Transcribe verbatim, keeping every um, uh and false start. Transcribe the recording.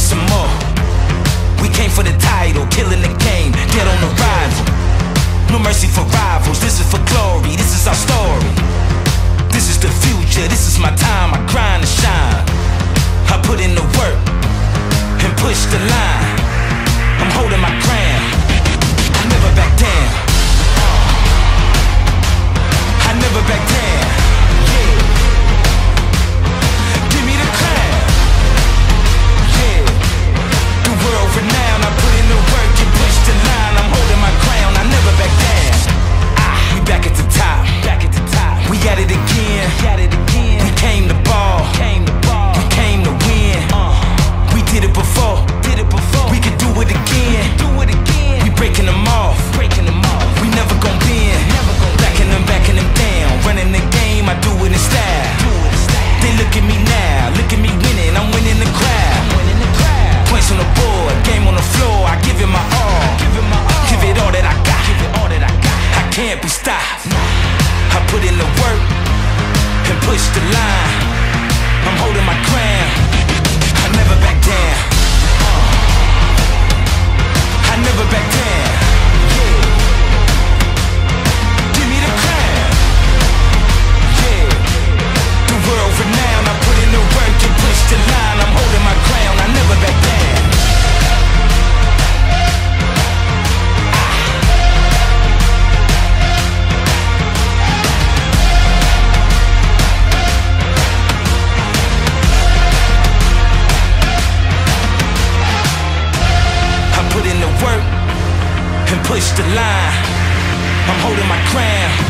some more. We came for the title, killing the game, dead on arrival. No mercy for rivals, this is for glory, this is our story. This is the future, this is my time, I grind and shine. I put in the work and push the line. I'm holding my crown, I never back down. I never back down, yeah. Give me the crown, yeah. The world renowned, I put in the work and push the line. I'm holding my crown, I never back down. Ah, we back at the top, back at the top. We at it again, at it again. We came to ball, came to ball. We came to win. Uh, we did it before, did it before. We could do it again, do it again. We breaking them off, breaking them off. We never gon' bend, never gon' backing them, backing them down. Running the game, I do it in style. Do it in style. They look at me now, look at me winning. I'm winning the crowd, I'm winning the crowd. Points on the board, game on the floor. I give it my all, give it my all. Give it all that I got, give it all that I got. I can't be stopped. I put in the work and push the line. I'm holding my crown, I never back down. uh. I never back down, yeah. Give me the crown, yeah. The world renowned, I put in the work and push the line. I'm holding my crown, I never back down. Put in the work and push the line. I'm holding my crown.